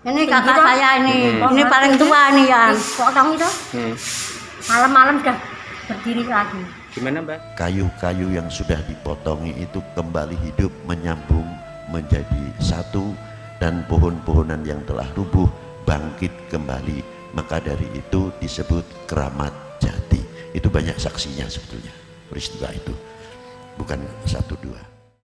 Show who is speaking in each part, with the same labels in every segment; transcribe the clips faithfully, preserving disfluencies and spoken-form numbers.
Speaker 1: Ini kakak saya ini, hmm. ini paling tua nih ya. Potong itu, hmm. malam-malam sudah berdiri lagi.
Speaker 2: Gimana Mbak?
Speaker 3: Kayu-kayu yang sudah dipotongi itu kembali hidup, menyambung menjadi satu, dan pohon-pohonan yang telah rubuh bangkit kembali. Maka dari itu disebut keramat jati. Itu banyak saksinya sebetulnya peristiwa itu, bukan satu dua.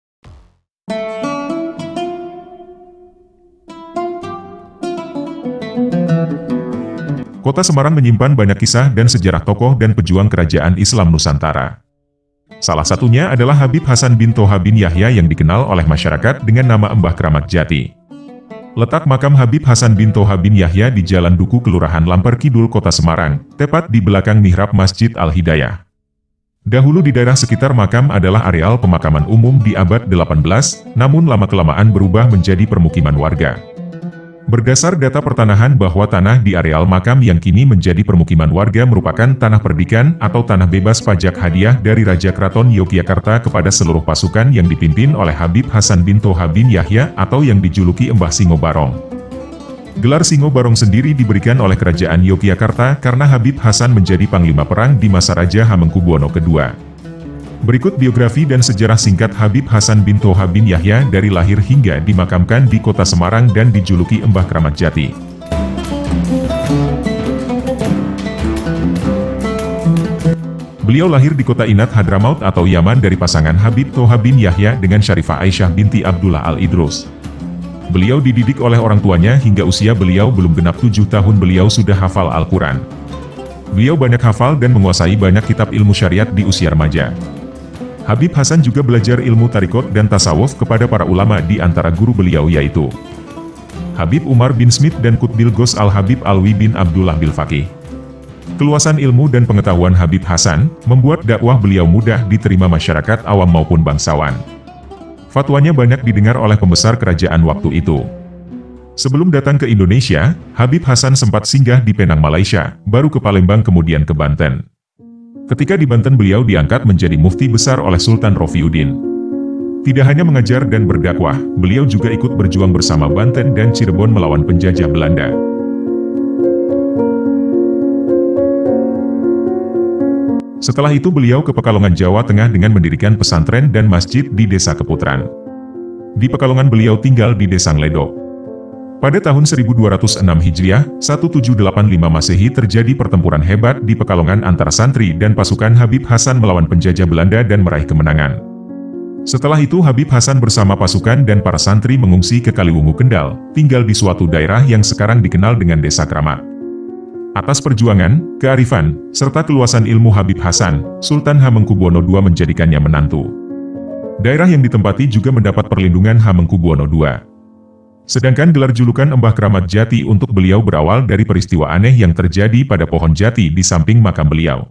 Speaker 4: Kota Semarang menyimpan banyak kisah dan sejarah tokoh dan pejuang kerajaan Islam Nusantara. Salah satunya adalah Habib Hasan bin Toha bin Yahya yang dikenal oleh masyarakat dengan nama Mbah Kramat Jati. Letak makam Habib Hasan bin Toha bin Yahya di Jalan Duku, Kelurahan Lamper Kidul, Kota Semarang, tepat di belakang mihrab Masjid Al-Hidayah. Dahulu di daerah sekitar makam adalah areal pemakaman umum di abad delapan belas, namun lama-kelamaan berubah menjadi permukiman warga. Berdasar data pertanahan bahwa tanah di areal makam yang kini menjadi permukiman warga merupakan tanah perdikan atau tanah bebas pajak hadiah dari Raja Keraton Yogyakarta kepada seluruh pasukan yang dipimpin oleh Habib Hasan bin Toha bin Yahya atau yang dijuluki Mbah Singo Barong. Gelar Singo Barong sendiri diberikan oleh Kerajaan Yogyakarta karena Habib Hasan menjadi panglima perang di masa Raja Hamengkubuwono kedua. Berikut biografi dan sejarah singkat Habib Hasan bin Toha bin Yahya dari lahir hingga dimakamkan di Kota Semarang dan dijuluki Mbah Kramat Jati. Beliau lahir di kota Inat Hadramaut atau Yaman dari pasangan Habib Toha bin Yahya dengan Syarifah Aisyah binti Abdullah Al-Idrus. Beliau dididik oleh orang tuanya hingga usia beliau belum genap tujuh tahun beliau sudah hafal Al-Quran. Beliau banyak hafal dan menguasai banyak kitab ilmu syariat di usia remaja. Habib Hasan juga belajar ilmu tarikot dan tasawuf kepada para ulama di antara guru beliau yaitu Habib Umar bin Smith dan Qutbil Gos Al-Habib Alwi bin Abdullah Bil-Faqih. Keluasan ilmu dan pengetahuan Habib Hasan membuat dakwah beliau mudah diterima masyarakat awam maupun bangsawan. Fatwanya banyak didengar oleh pembesar kerajaan waktu itu. Sebelum datang ke Indonesia, Habib Hasan sempat singgah di Penang, Malaysia, baru ke Palembang kemudian ke Banten. Ketika di Banten beliau diangkat menjadi mufti besar oleh Sultan Rofiuddin. Tidak hanya mengajar dan berdakwah, beliau juga ikut berjuang bersama Banten dan Cirebon melawan penjajah Belanda. Setelah itu beliau ke Pekalongan, Jawa Tengah dengan mendirikan pesantren dan masjid di Desa Keputran. Di Pekalongan beliau tinggal di Desa Ngledok. Pada tahun seribu dua ratus enam Hijriah, seribu tujuh ratus delapan puluh lima Masehi terjadi pertempuran hebat di Pekalongan antara santri dan pasukan Habib Hasan melawan penjajah Belanda dan meraih kemenangan. Setelah itu Habib Hasan bersama pasukan dan para santri mengungsi ke Kaliwungu, Kendal, tinggal di suatu daerah yang sekarang dikenal dengan Desa Kramat. Atas perjuangan, kearifan, serta keluasan ilmu Habib Hasan, Sultan Hamengkubuwono kedua menjadikannya menantu. Daerah yang ditempati juga mendapat perlindungan Hamengkubuwono kedua. Sedangkan gelar julukan Mbah Kramat Jati untuk beliau berawal dari peristiwa aneh yang terjadi pada pohon jati di samping makam beliau.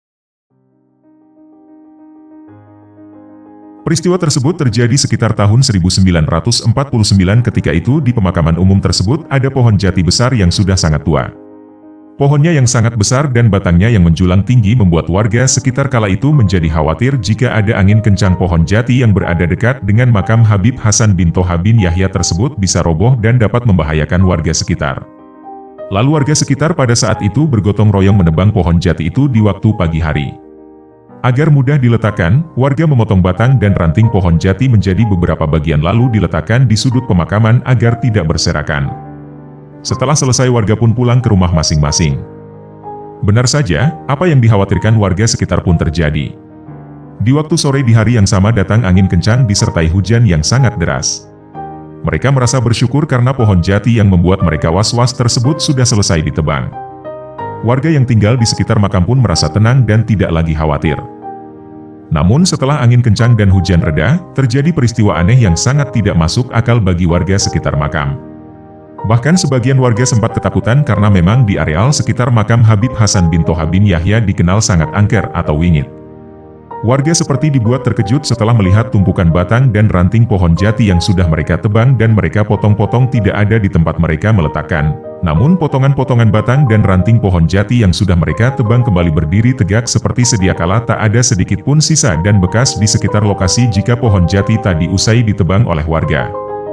Speaker 4: Peristiwa tersebut terjadi sekitar tahun seribu sembilan ratus empat puluh sembilan. Ketika itu di pemakaman umum tersebut ada pohon jati besar yang sudah sangat tua. Pohonnya yang sangat besar dan batangnya yang menjulang tinggi membuat warga sekitar kala itu menjadi khawatir jika ada angin kencang pohon jati yang berada dekat dengan makam Habib Hasan bin Toha bin Yahya tersebut bisa roboh dan dapat membahayakan warga sekitar. Lalu warga sekitar pada saat itu bergotong royong menebang pohon jati itu di waktu pagi hari. Agar mudah diletakkan, warga memotong batang dan ranting pohon jati menjadi beberapa bagian lalu diletakkan di sudut pemakaman agar tidak berserakan. Setelah selesai warga pun pulang ke rumah masing-masing. Benar saja, apa yang dikhawatirkan warga sekitar pun terjadi. Di waktu sore di hari yang sama datang angin kencang disertai hujan yang sangat deras. Mereka merasa bersyukur karena pohon jati yang membuat mereka was-was tersebut sudah selesai ditebang. Warga yang tinggal di sekitar makam pun merasa tenang dan tidak lagi khawatir. Namun setelah angin kencang dan hujan reda, terjadi peristiwa aneh yang sangat tidak masuk akal bagi warga sekitar makam. Bahkan sebagian warga sempat ketakutan karena memang di areal sekitar makam Habib Hasan bin Toha bin Yahya dikenal sangat angker atau wingit. Warga seperti dibuat terkejut setelah melihat tumpukan batang dan ranting pohon jati yang sudah mereka tebang dan mereka potong-potong tidak ada di tempat mereka meletakkan. Namun potongan-potongan batang dan ranting pohon jati yang sudah mereka tebang kembali berdiri tegak seperti sedia kala, tak ada sedikit pun sisa dan bekas di sekitar lokasi jika pohon jati tadi usai ditebang oleh warga.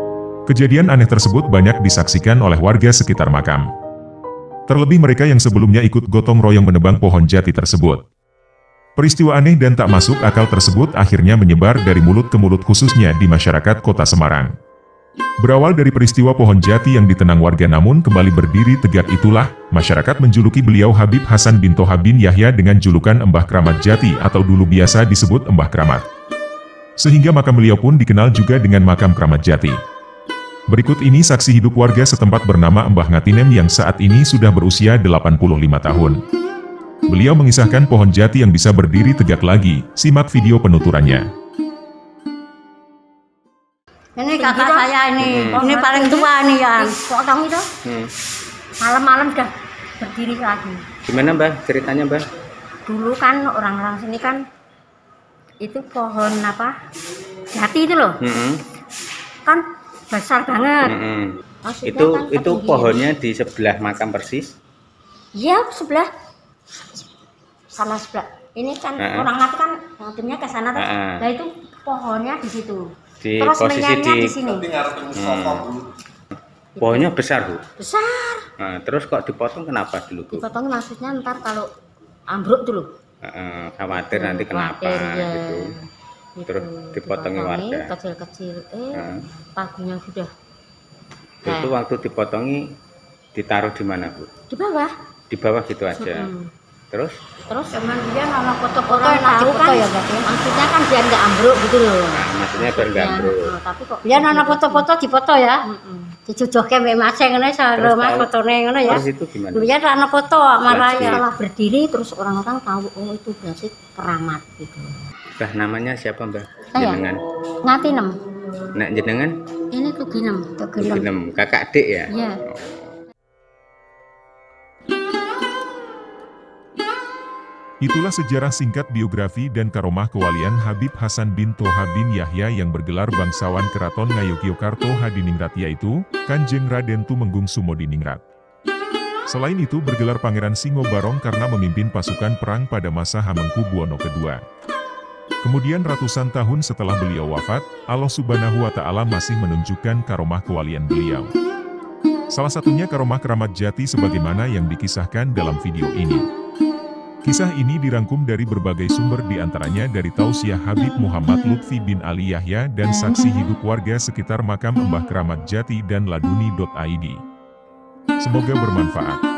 Speaker 4: Kejadian aneh tersebut banyak disaksikan oleh warga sekitar makam. Terlebih mereka yang sebelumnya ikut gotong royong menebang pohon jati tersebut. Peristiwa aneh dan tak masuk akal tersebut akhirnya menyebar dari mulut ke mulut khususnya di masyarakat Kota Semarang. Berawal dari peristiwa pohon jati yang ditenang warga namun kembali berdiri tegak itulah, masyarakat menjuluki beliau Habib Hasan bin Toha bin Yahya dengan julukan Mbah Kramat Jati atau dulu biasa disebut Mbah Kramat. Sehingga makam beliau pun dikenal juga dengan makam Kramat Jati. Berikut ini saksi hidup warga setempat bernama Mbah Ngatinem yang saat ini sudah berusia delapan puluh lima tahun. Beliau mengisahkan pohon jati yang bisa berdiri tegak lagi, simak video penuturannya.
Speaker 1: Ini kakak saya ini, hmm. ini paling tua nih ya. Potong itu, hmm. malam-malam udah berdiri lagi.
Speaker 2: Gimana Mbah ceritanya Mbah?
Speaker 1: Dulu kan orang-orang sini kan, itu pohon apa, jati itu loh, hmm. kan besar banget.
Speaker 2: Hmm. Itu kan itu pohonnya di sebelah makam persis?
Speaker 1: Iya sebelah, sama sebelah. Ini kan uh -uh. orang mati kan ngademnya ke sana, uh -uh. nah itu pohonnya di situ.
Speaker 2: Di
Speaker 1: terus
Speaker 2: posisi di,
Speaker 1: di sini.
Speaker 2: Hmm. Pohonnya besar Bu?
Speaker 1: Besar.
Speaker 2: Nah, terus kok dipotong kenapa dulu Bu?
Speaker 1: Dipotong maksudnya ntar kalau ambruk dulu.
Speaker 2: Uh, khawatir nanti kenapa
Speaker 1: khawatir, ya.
Speaker 2: gitu. Terus dipotongi warga.
Speaker 1: Kecil-kecil, eh uh. paginya sudah.
Speaker 2: Itu nah. Waktu dipotongi ditaruh di mana Bu?
Speaker 1: Di bawah.
Speaker 2: Di bawah gitu aja. Hmm. Terus?
Speaker 1: Terus cuman dia nama foto-foto yang tahu kan ya berarti. Maksudnya kan biar nggak ambruk gitu loh.
Speaker 2: Nah, maksudnya biar nggak ambruk.
Speaker 1: Nah, tapi kok dia nana foto-foto difoto ya. Heeh. Dijojoke mbek Mas ngene sare Mas fotone ngono ya.
Speaker 2: Terus itu gimana?
Speaker 1: Dia nana foto marah setelah berdiri terus orang-orang tahu oh itu berarti keramat gitu.
Speaker 2: Mbah namanya siapa Mbah?
Speaker 1: Jenengan. Ngatinem.
Speaker 2: Nek jenengan?
Speaker 1: Ini Tuginem.
Speaker 2: Tuginem. Kakak adik ya?
Speaker 1: Iya.
Speaker 4: Itulah sejarah singkat biografi dan karomah kewalian Habib Hasan bin Toha bin Yahya yang bergelar bangsawan Keraton Ngayogyakarta Hadiningrat yaitu Kanjeng Raden Tumenggung Sumodiningrat. Selain itu bergelar Pangeran Singo Barong karena memimpin pasukan perang pada masa Hamengkubuwono kedua. Kemudian ratusan tahun setelah beliau wafat, Allah Subhanahu wa Ta'ala masih menunjukkan karomah kewalian beliau. Salah satunya karomah Kramat Jati sebagaimana yang dikisahkan dalam video ini. Kisah ini dirangkum dari berbagai sumber diantaranya dari Tausiah Habib Muhammad Lutfi bin Ali Yahya dan saksi hidup warga sekitar makam Mbah Kramat Jati dan laduni titik i d. Semoga bermanfaat.